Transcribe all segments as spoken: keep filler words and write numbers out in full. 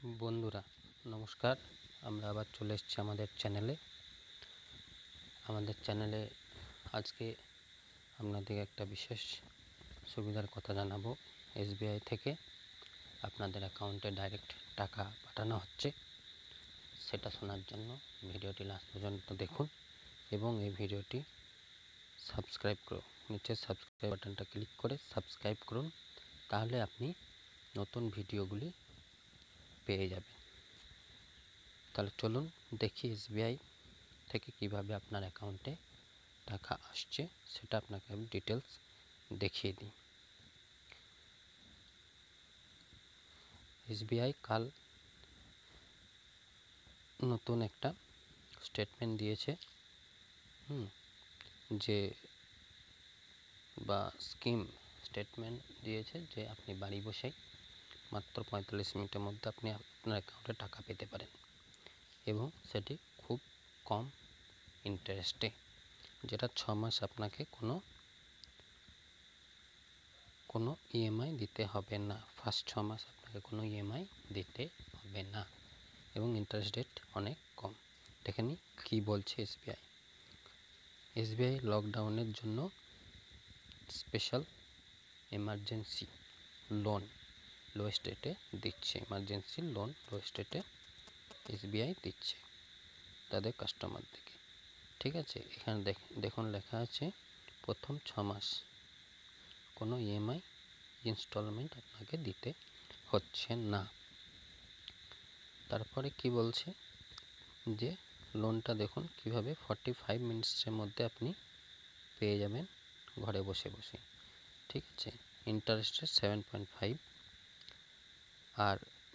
বন্ধুরা নমস্কার, আমরা আবার চলে এসেছি আমাদের চ্যানেলে। আমাদের চ্যানেলে আজকে আপনাদের একটা বিশেষ সুবিধার কথা জানাবো। এসবিআই থেকে আপনাদের অ্যাকাউন্টে ডাইরেক্ট টাকা পাঠানো হচ্ছে, সেটা শোনার জন্য ভিডিওটি লাস্ট পর্যন্ত দেখুন এবং এই ভিডিওটি সাবস্ক্রাইব করুন। নিচে সাবস্ক্রাইব বাটনটা ক্লিক করে সাবস্ক্রাইব করুন, তাহলে আপনি নতুন ভিডিওগুলি পেয়ে যাবেন। তাহলে চলুন দেখি এসবিআই থেকে কিভাবে আপনার অ্যাকাউন্টে টাকা আসছে, সেটা আপনাকে আমি ডিটেলস দেখিয়ে দিই। এসবিআই কাল নতুন একটা স্টেটমেন্ট দিয়েছে, হুম যে বা স্কিম স্টেটমেন্ট দিয়েছে যে আপনি বাড়ি বসেই মাত্র পঁয়তাল্লিশ মিনিটের মধ্যে আপনি আপনার অ্যাকাউন্টে টাকা পেতে পারেন এবং সেটি খুব কম ইন্টারেস্টে, যেটা ছ মাস আপনাকে কোনো কোনো ইএমআই দিতে হবে না। ফার্স্ট ছ মাস আপনাকে কোনো ইএমআই দিতে হবে না এবং ইন্টারেস্ট রেট অনেক কম। দেখে নিই কী বলছে এসবিআই। এসবিআই লকডাউনের জন্য স্পেশাল এমার্জেন্সি লোন লোয়েস্ট রেটে দিচ্ছে। এমার্জেন্সি লোন লোয়েস্ট রেটে এসবিআই দিচ্ছে তাদের কাস্টমারদেরকে। ঠিক আছে, এখানে দেখুন লেখা আছে প্রথম ছ মাস কোনো ইএমআই ইনস্টলমেন্ট আপনাকে দিতে হচ্ছে না। তারপরে কি বলছে যে লোনটা দেখুন কিভাবে ফর্টি ফাইভ মিনিটসের মধ্যে আপনি পেয়ে যাবেন ঘরে বসে বসে। ঠিক আছে, interest rate seven point five. আর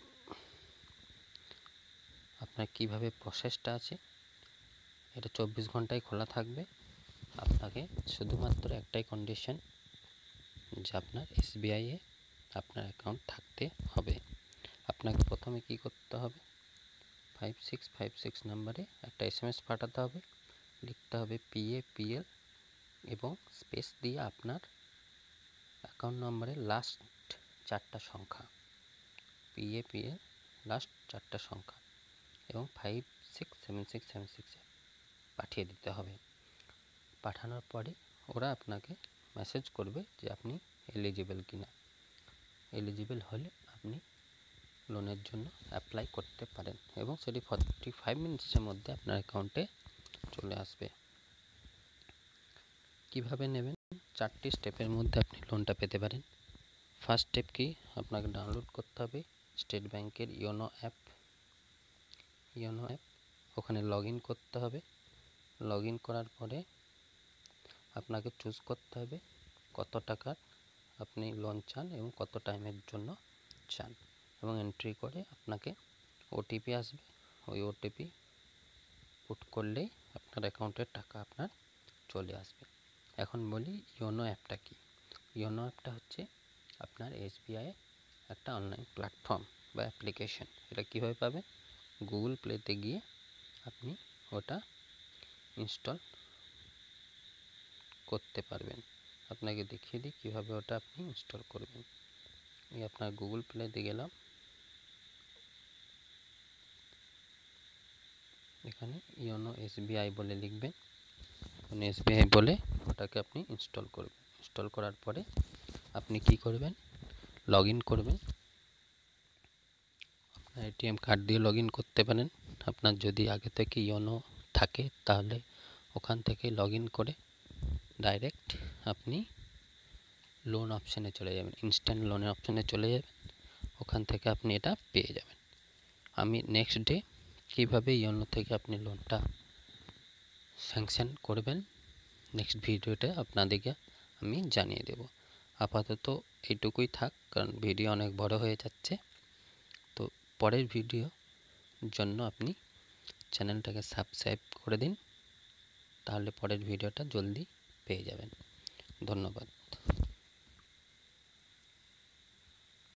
আপনার কিভাবে প্রসেসটা আছে, এটা চব্বিশ ঘন্টায় খোলা থাকবে। আপনাকে শুধুমাত্র একটাই কন্ডিশন যে আপনার এসবিআইয়ে আপনার অ্যাকাউন্ট থাকতে হবে। আপনাকে প্রথমে কি করতে হবে, ফাইভ সিক্স ফাইভ সিক্স নাম্বারে একটা এস এম এস পাঠাতে হবে, লিখতে হবে পিএ পিএল এবং স্পেস দিয়ে আপনার অ্যাকাউন্ট নম্বরের লাস্ট চারটা সংখ্যা, পিএ পিএল লাস্ট চারটা সংখ্যা এবং five six seven six seven সিক্সে পাঠিয়ে দিতে হবে। পাঠানোর পরে ওরা আপনাকে মেসেজ করবে যে আপনি এলিজিবল কিনা। এলিজিবল হলে আপনি লোনের জন্য অ্যাপ্লাই করতে পারেন এবং সেটি ফর্টি ফাইভ মিনিটসের মধ্যে আপনার অ্যাকাউন্টে চলে আসবে। কিভাবে নেবেন, চারটি স্টেপের মধ্যে আপনি লোনটা পেতে পারেন। ফার্স্ট স্টেপ কি, আপনাকে ডাউনলোড করতে হবে স্টেট ব্যাংকের ইয়োনো অ্যাপ। ইয়োনো অ্যাপ ওখানে লগ ইন করতে হবে। লগ ইন করার পরে আপনাকে চুজ করতে হবে কত টাকার আপনি লোন চান এবং কত টাইমের জন্য চান এবং এন্ট্রি করে আপনাকে ওটিপি আসবে। ওই ওটিপি পুট করলেই আপনার অ্যাকাউন্টের টাকা আপনার চলে আসবে। এখন বলি ইয়োনো অ্যাপটা কি। ইয়োনো অ্যাপটা হচ্ছে আপনার এসবিআই একটা অনলাইন প্ল্যাটফর্ম বা অ্যাপ্লিকেশন। এটা কীভাবে পাবেন, গুগল প্লেতে গিয়ে আপনি ওটা ইনস্টল করতে পারবেন। আপনাকে দেখিয়ে দিই কীভাবে ওটা আপনি ইনস্টল করবেন। এই আপনার গুগল প্লেতে গেলাম, এখানে ইয়োনো এসবিআই বলে লিখবেন, এসবিআই বলে ওটাকে আপনি ইনস্টল করবেন। ইনস্টল করার পরে আপনি কি করবেন, লগ ইন করবেন। আপনার এটিএম কার্ড দিয়ে লগ ইন করতে পারেন। আপনার যদি আগে থেকে ইয়োনো থাকে তাহলে ওখান থেকে লগ ইন করে ডাইরেক্ট আপনি লোন অপশানে চলে যাবেন, ইনস্ট্যান্ট লোনের অপশানে চলে যাবেন। ওখান থেকে আপনি এটা পেয়ে যাবেন। আমি নেক্সট ডে কীভাবে ইয়োনো থেকে আপনি লোনটা স্যাংশন করবেন নেক্সট ভিডিওতে আপনাদেরকে আমি জানিয়ে দেব। আপাতত এইটুকুই থাক, কারণ ভিডিও অনেক বড় হয়ে যাচ্ছে। তো পরের ভিডিওর জন্য আপনি চ্যানেলটাকে সাবস্ক্রাইব করে দিন, তাহলে পরের ভিডিওটা জলদি পেয়ে যাবেন। ধন্যবাদ।